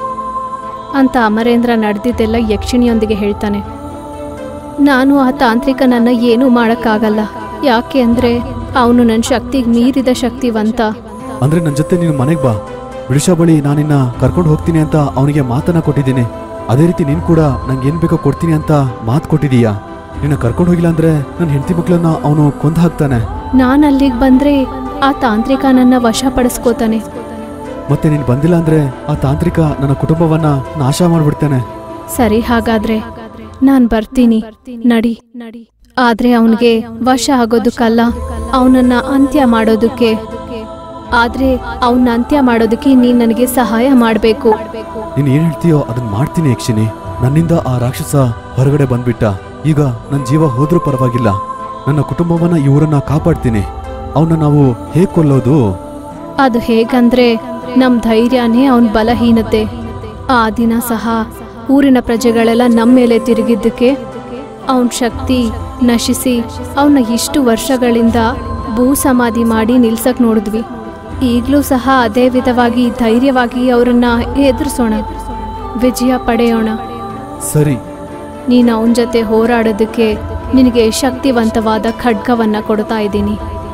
ಅಂತ ಅಮರೇಂದ್ರ ನಡೆದಿದ್ದೆಲ್ಲ ಯಕ್ಷಿಣಿಯೊಂದಿಗೆ ಹೇಳ್ತಾನೆ. ನಾನು ಆ ತಾಂತ್ರಿಕನನ್ನ ಏನೂ ಮಾಡೋಕ್ಕಾಗಲ್ಲ. ಯಾಕೆ ಅಂದ್ರೆ ಅವನು ನನ್ನ ಶಕ್ತಿಗೆ ಮೀರಿದ ಶಕ್ತಿವಂತ. ಅಂದ್ರೆ ನನ್ನ ಜೊತೆ ನೀನು ಮನೆಗೆ ಬಾ. ಬಿಡುಷ ಬಳಿ ನಾನಿನ್ನ ಕರ್ಕೊಂಡು ಹೋಗ್ತೀನಿ ಅಂತ ಅವನಿಗೆ ಮಾತನ್ನ ಕೊಟ್ಟಿದ್ದೀನಿ. ಅದೇ ರೀತಿ ನೀನು ಕೂಡ ನಂಗೆ ಏನ್ ಬೇಕೋ ಕೊಡ್ತೀನಿ ಅಂತ ಮಾತು ಕೊಟ್ಟಿದೀಯಾ. ನಿನ್ನ ಕರ್ಕೊಂಡು ಹೋಗಿಲ್ಲ ಅಂದ್ರೆ ನನ್ನ ಹೆಂಡತಿ ಮಕ್ಕಳನ್ನ ಅವನು ಕೊಂದು ಹಾಕ್ತಾನೆ. ನಾನು ಅಲ್ಲಿಗೆ ಬಂದ್ರೆ ಆ ತಾಂತ್ರಿಕ ನನ್ನ ವಶಪಡಿಸ್ಕೋತಾನೆ. ಮತ್ತೆ ನೀನು ಬಂದಿಲ್ಲ ಅಂದ್ರೆ ಆ ತಾಂತ್ರಿಕ ನನ್ನ ಕುಟುಂಬವನ್ನ ನಾಶ ಮಾಡ್ಬಿಡ್ತಾನೆ. ಸರಿ, ಹಾಗಾದ್ರೆ ನಾನ್ ಬರ್ತೀನಿ, ನಡಿ. ಆದ್ರೆ ಅವನಿಗೆ ವಶ ಆಗೋದಕ್ಕಲ್ಲ, ಅವನನ್ನ ಅಂತ್ಯ ಮಾಡೋದಕ್ಕೆ. ಆದ್ರೆ ಅವನ್ನ ಅಂತ್ಯ ಮಾಡೋದಕ್ಕೆ ನೀನ್ ನನಗೆ ಸಹಾಯ ಮಾಡ್ಬೇಕು. ನೀನು ಏನ್ ಹೇಳ್ತೀಯೋ ಅದನ್ನ ಮಾಡ್ತೀನಿ ಯಕ್ಷಿಣಿ. ನನ್ನಿಂದ ಆ ರಾಕ್ಷಸ ಹೊರಗಡೆ ಬಂದ್ಬಿಟ್ಟ. ಈಗ ನನ್ನ ಜೀವ ಹೋದ್ರೂ ಪರವಾಗಿಲ್ಲ, ನನ್ನ ಕುಟುಂಬವನ್ನ ಈ ಊರನ್ನ ಕಾಪಾಡ್ತೀನಿ. ಅವನ್ನ ನಾವು ಹೇಗ್ ಕೊಲ್ಲೋದು? ಅದು ಹೇಗಂದ್ರೆ ನಮ್ ಧೈರ್ಯನೇ ಅವನ್ ಬಲಹೀನತೆ. ಆ ದಿನ ಸಹ ಊರಿನ ಪ್ರಜೆಗಳೆಲ್ಲ ನಮ್ಮ ಮೇಲೆ ತಿರುಗಿದ್ದಕ್ಕೆ ಅವನ್ ಶಕ್ತಿ ನಶಿಸಿ ಅವನ್ನ ಇಷ್ಟು ವರ್ಷಗಳಿಂದ ಭೂ ಸಮಾಧಿ ಮಾಡಿ ನಿಲ್ಸಕ್ ನೋಡಿದ್ವಿ. ಈಗಲೂ ಸಹ ಅದೇ ವಿಧವಾಗಿ ಧೈರ್ಯವಾಗಿ ಅವರನ್ನ ಎದುರಿಸೋಣ, ವಿಜಯ ಪಡೆಯೋಣ. ಸರಿ, ನೀನು ಅವನ ಜೊತೆ ಹೋರಾಡೋದಕ್ಕೆ ನಿನಗೆ ಶಕ್ತಿವಂತವಾದ ಖಡ್ಗವನ್ನ ಕೊಡ್ತಾ ಇದ್ದೀನಿ.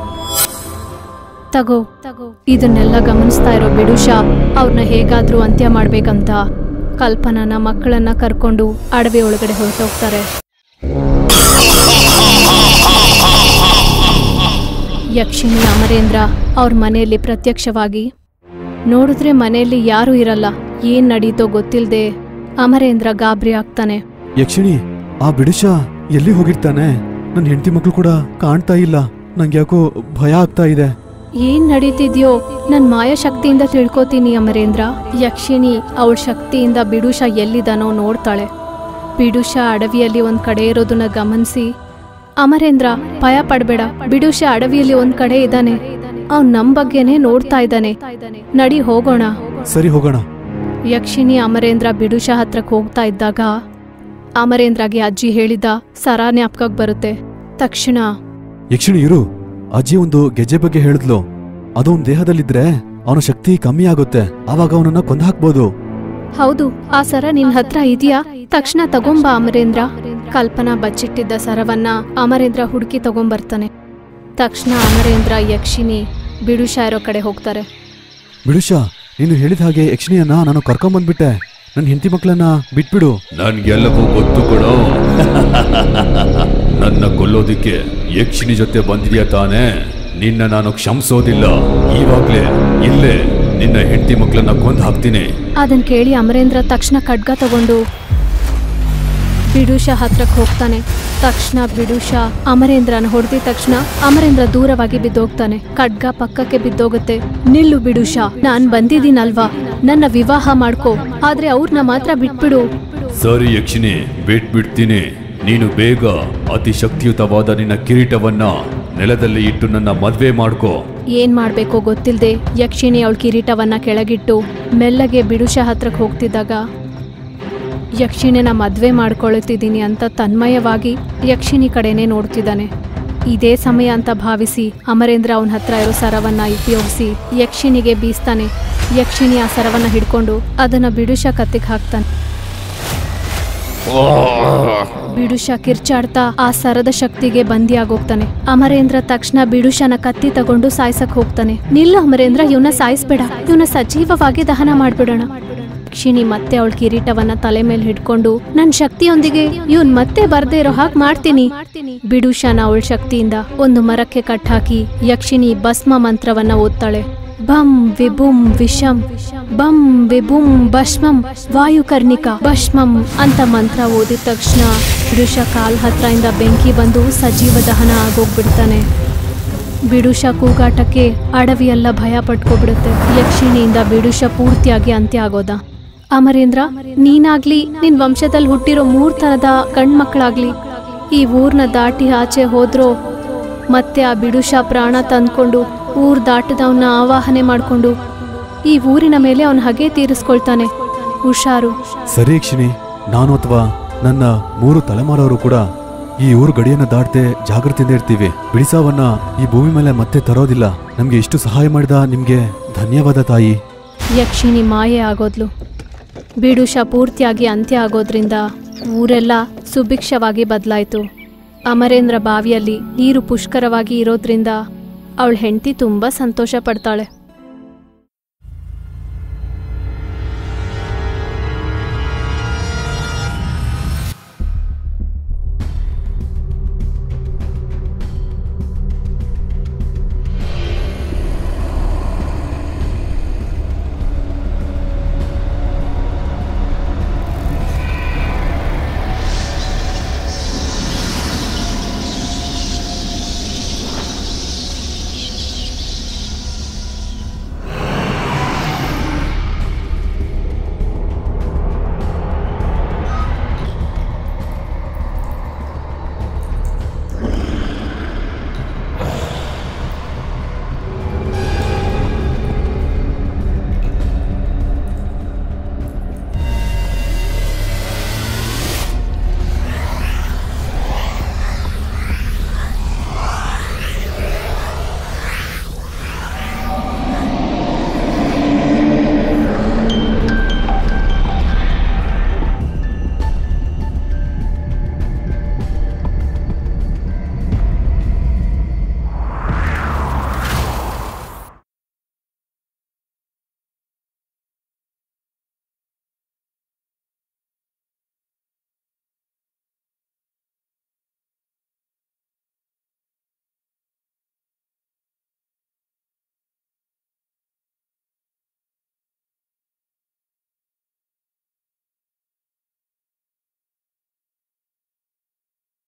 ತಗೋ. ಇದನ್ನೆಲ್ಲ ಗಮನಿಸ್ತಾ ಇರೋ ಬಿಡುಷ ಅವ್ರನ್ನ ಹೇಗಾದ್ರೂ ಅಂತ್ಯ ಮಾಡ್ಬೇಕಂತ ಕಲ್ಪನಾನ ಮಕ್ಕಳನ್ನ ಕರ್ಕೊಂಡು ಅಡವಿ ಒಳಗಡೆ ಹೊರಟೋಗ್ತಾರೆ. ಯಕ್ಷಿಣಿ ಅಮರೇಂದ್ರ ಅವ್ರ ಮನೆಯಲ್ಲಿ ಪ್ರತ್ಯಕ್ಷವಾಗಿ ನೋಡಿದ್ರೆ ಮನೆಯಲ್ಲಿ ಯಾರೂ ಇರಲ್ಲ. ಏನ್ ನಡೀತೋ ಗೊತ್ತಿಲ್ದೆ ಅಮರೇಂದ್ರ ಗಾಬರಿ ಆಗ್ತಾನೆ. ಯಕ್ಷಿಣಿ, ಆ ಬಿಡುಷ ಎಲ್ಲಿ ಹೋಗಿರ್ತಾನೆ? ನನ್ನ ಹೆಂಡತಿ ಮಕ್ಕಳು ಕೂಡ ಕಾಣ್ತಾ ಇಲ್ಲ. ನಂಗೆ ಯಾಕೋ ಭಯ ಆಗ್ತಾ ಇದೆ. ಏನ್ ನಡೀತಿದ್ಯೋ ನನ್ ಮಾಯಾ ಶಕ್ತಿಯಿಂದ ತಿಳ್ಕೊತೀನಿ ಅಮರೇಂದ್ರ. ಯಕ್ಷಿಣಿ ಅವಳ ಶಕ್ತಿಯಿಂದ ಬಿಡುಷ ಎಲ್ಲಿದ್ದಾನೋ ನೋಡ್ತಾಳೆ. ಬಿಡುಷ ಅಡವಿಯಲ್ಲಿ ಒಂದ್ ಕಡೆ ಇರೋದನ್ನ ಗಮನಿಸಿ, ಅಮರೇಂದ್ರ ಭಯ ಪಡ್ಬೇಡ, ಬಿಡುಷ ಅಡವಿಯಲ್ಲಿ ಒಂದ್ ಕಡೆ ಇದ್ದಾನೆ, ಅವ್ನ್ ನಮ್ ಬಗ್ಗೆನೇ ನೋಡ್ತಾ ಇದ್ದಾನೆ, ನಡಿ ಹೋಗೋಣ. ಸರಿ, ಹೋಗೋಣ. ಯಕ್ಷಿಣಿ ಅಮರೇಂದ್ರ ಬಿಡುಷ ಹತ್ರಕ್ಕೆ ಹೋಗ್ತಾ ಇದ್ದಾಗ ಅಮರೇಂದ್ರಗೆ ಅಜ್ಜಿ ಹೇಳಿದ ಸರ ಜ್ಞಾಪಕಕ್ಕೆ ಬರುತ್ತೆ. ತಕ್ಷಣ ಯಕ್ಷಿಣಿ ಇರು, ಅಜ್ಜಿ ಒಂದು ಗೆಜ್ಜೆ ಬಗ್ಗೆ ಹೇಳಿದ್ಲು. ಅದು ಅವನ ದೇಹದಲ್ಲಿದ್ರೆ ಅವನ ಶಕ್ತಿ ಕಮ್ಮಿ ಆಗುತ್ತೆ, ಆವಾಗ ಅವನನ್ನ ಕೊಂದು ಹಾಕ್ಬೋದು. ಹೌದು, ಆ ಸರ ನಿನ್ ಹತ್ರ ಇದೆಯಾ? ತಕ್ಷಣ ತಗೊಂಬ ಅಮರೇಂದ್ರ. ಕಲ್ಪನಾ ಬಚ್ಚಿಟ್ಟಿದ್ದ ಸರವನ್ನ ಅಮರೇಂದ್ರ ಹುಡುಕಿ ತಗೊಂಬರ್ತಾನೆ. ತಕ್ಷಣ ಅಮರೇಂದ್ರ ಯಕ್ಷಿಣಿ ಬಿಡುಷ ಇರೋ ಕಡೆ ಹೋಗ್ತಾರೆ. ಬಿಡುಷ, ನೀನು ಹೇಳಿದ ಹಾಗೆ ಯಕ್ಷಿಣಿಯನ್ನ ನಾನು ಕರ್ಕೊಂಬಂದ್ಬಿಟ್ಟೆ. ನನ್ನ ಹೆಂಡತಿ ಮಕ್ಕಳನ್ನ ಬಿಟ್ಬಿಡು. ನನ್ಗೆಲ್ಲವೂ ಗೊತ್ತು ಕೊಡೋ. ನನ್ನ ಕೊಲ್ಲೋದಿಕ್ಕೆ ಯಕ್ಷಿಣಿ ಜೊತೆ ಬಂದಿದ್ಯಾ ತಾನೇ? ನಿನ್ನ ನಾನು ಕ್ಷಮಿಸೋದಿಲ್ಲ. ಈವಾಗ್ಲೇ ಇಲ್ಲೇ ನಿನ್ನ ಹೆಂಡತಿ ಮಕ್ಕಳನ್ನ ಕೊಂದು ಹಾಕ್ತೀನಿ. ಅದನ್ ಕೇಳಿ ಅಮರೇಂದ್ರ ತಕ್ಷಣ ಖಡ್ಗ ತಗೊಂಡು ಬಿಡುಷ ಹತ್ರಕ್ಕೆ ಹೋಗ್ತಾನೆ. ತಕ್ಷಣ ಬಿಡುಷ ಅಮರೇಂದ್ರನ ಹೊಡೆದಿದ ತಕ್ಷಣ ಅಮರೇಂದ್ರ ದೂರವಾಗಿ ಬಿದ್ದೋಗ್ತಾನೆ. ಖಡ್ಗ ಪಕ್ಕಕ್ಕೆ ಬಿದ್ದೋಗುತ್ತೆ. ನಿಲ್ಲು ಬಿಡುಷ, ನಾನ್ ಬಂದಿದ್ದೀನಲ್ವಾ, ನನ್ನ ವಿವಾಹ ಮಾಡ್ಕೋ, ಆದ್ರೆ ಅವ್ರನ್ನ ಮಾತ್ರ ಬಿಟ್ಬಿಡು. ಸರಿ ಯಕ್ಷಿಣಿ, ಬಿಟ್ಬಿಡ್ತೀನಿ. ನೀನು ಬೇಗ ಅತಿ ಶಕ್ತಿಯುತವಾದ ನಿನ್ನ ಕಿರೀಟವನ್ನ ನೆಲದಲ್ಲಿ ಇಟ್ಟು ನನ್ನ ಮದ್ವೆ ಮಾಡ್ಕೋ. ಏನ್ ಮಾಡ್ಬೇಕೋ ಗೊತ್ತಿಲ್ದೆ ಯಕ್ಷಿಣಿ ಅವಳ ಕಿರೀಟವನ್ನ ಕೆಳಗಿಟ್ಟು ಮೆಲ್ಲಗೆ ಬಿಡುಷ ಹತ್ರಕ್ಕೆ ಹೋಗ್ತಿದ್ದಾಗ, ಯಕ್ಷಿಣಿನ ಮದ್ವೆ ಮಾಡ್ಕೊಳ್ತಿದ್ದೀನಿ ಅಂತ ತನ್ಮಯವಾಗಿ ಯಕ್ಷಿಣಿ ಕಡೆನೇ ನೋಡ್ತಿದ್ದಾನೆ. ಇದೇ ಸಮಯ ಅಂತ ಭಾವಿಸಿ ಅಮರೇಂದ್ರ ಅವನ ಹತ್ರ ಇರೋ ಸರವನ್ನ ಉಪಯೋಗಿಸಿ ಯಕ್ಷಿಣಿಗೆ ಬೀಸ್ತಾನೆ. ಯಕ್ಷಿಣಿ ಆ ಸರವನ್ನ ಹಿಡ್ಕೊಂಡು ಅದನ್ನ ಬಿಡುಷ ಕತ್ತಿಗೆ ಹಾಕ್ತಾನೆ. ಬಿಡುಷ ಕಿರ್ಚಾಡ್ತಾ ಆ ಸರದ ಶಕ್ತಿಗೆ ಬಂದಿಯಾಗೋಗ್ತಾನೆ. ಅಮರೇಂದ್ರ ತಕ್ಷಣ ಬಿಡುಷನ ಕತ್ತಿ ತಗೊಂಡು ಸಾಯ್ಸಕ್ ಹೋಗ್ತಾನೆ. ನಿಲ್ಲು ಅಮರೇಂದ್ರ, ಇವನ್ನ ಸಾಯಿಸ್ಬೇಡ, ಇವನ್ನ ಸಜೀವವಾಗಿ ದಹನ ಮಾಡ್ಬಿಡೋಣ. ಯಕ್ಷಿಣಿ ಮತ್ತೆ ಅವಳ ಕಿರೀಟವನ್ನ ತಲೆ ಮೇಲೆ ಹಿಡ್ಕೊಂಡು ನನ್ ಶಕ್ತಿಯೊಂದಿಗೆ ಇವನ್ ಮತ್ತೆ ಬರ್ದೇ ಇರೋ ಹಾಗೆ ಮಾಡ್ತೀನಿ. ಬಿಡುಷನ ಅವಳ ಶಕ್ತಿಯಿಂದ ಒಂದು ಮರಕ್ಕೆ ಕಟ್ಟಾಕಿ ಯಕ್ಷಿಣಿ ಭಸ್ಮ ಮಂತ್ರವನ್ನ ಓದ್ತಾಳೆ. ಬಂ ವಿಭುಂ ವಿಷಂ, ಬಂ ವಿಭುಂ ಭಸ್ಮಂ, ವಾಯುಕರ್ಣಿಕ ಭಸ್ಮಂ ಅಂತ ಮಂತ್ರ ಓದಿದ ತಕ್ಷಣ ಬಿಡುಷ ಕಾಲ್ ಹತ್ರದಿಂದ ಬೆಂಕಿ ಬಂದು ಸಜೀವ ದಹನ ಆಗೋಗ್ಬಿಡ್ತಾನೆ. ಬಿಡುಷ ಕೂಗಾಟಕ್ಕೆ ಅಡವಿಯೆಲ್ಲ ಭಯ ಪಟ್ಕೊಬಿಡುತ್ತೆ. ಯಕ್ಷಿಣಿಯಿಂದ ಬಿಡುಷ ಪೂರ್ತಿಯಾಗಿ ಅಂತ್ಯ ಆಗೋದ. ಅಮರೇಂದ್ರ, ನೀನಾಗ್ಲಿ ನಿನ್ ವಂಶದಲ್ಲಿ ಹುಟ್ಟಿರೋ 3 ತರದ ಗಂಡ್ಮಕ್ಳಾಗ್ಲಿ ಈ ಊರ್ನ ದಾಟಿ ಆಚೆ ಹೋದ್ರೋ ಮತ್ತೆ ಆ ಬಿಡುಷ ಪ್ರಾಣ ತಂದ್ಕೊಂಡು ಊರ್ ದಾಟದವನ್ನ ಆವಾಹನೆ ಮಾಡ್ಕೊಂಡು ಈ ಊರಿನ ಮೇಲೆ ಅವನ ಹಗೆ ತೀರಿಸ್ಕೊಳ್ತಾನೆ. ಹುಷಾರು. ಸರಿ ಯಕ್ಷಿಣಿ, ನಾನು ಅಥವಾ ನನ್ನ 3 ತಲೆಮಾರವರು ಕೂಡ ಈ ಊರು ಗಡಿಯನ್ನ ದಾಟದೆ ಜಾಗೃತಿಯಿಂದ ಇರ್ತೀವಿ. ಬಿಡಿಸಾವನ್ನ ಈ ಭೂಮಿ ಮೇಲೆ ಮತ್ತೆ ತರೋದಿಲ್ಲ. ನಮ್ಗೆ ಇಷ್ಟು ಸಹಾಯ ಮಾಡಿದ ನಿಮ್ಗೆ ಧನ್ಯವಾದ ತಾಯಿ. ಯಕ್ಷಿಣಿ ಮಾಯೆ ಆಗೋದ್ಲು. ಬಿಡುಷ ಪೂರ್ತಿಯಾಗಿ ಅಂತ್ಯ ಆಗೋದ್ರಿಂದ ಊರೆಲ್ಲ ಸುಭಿಕ್ಷವಾಗಿ ಬದಲಾಯಿತು. ಅಮರೇಂದ್ರ ಬಾವಿಯಲ್ಲಿ ನೀರು ಪುಷ್ಕರವಾಗಿ ಇರೋದ್ರಿಂದ ಅವಳ ಹೆಂಡತಿ ತುಂಬಾ ಸಂತೋಷ ಪಡ್ತಾಳೆ.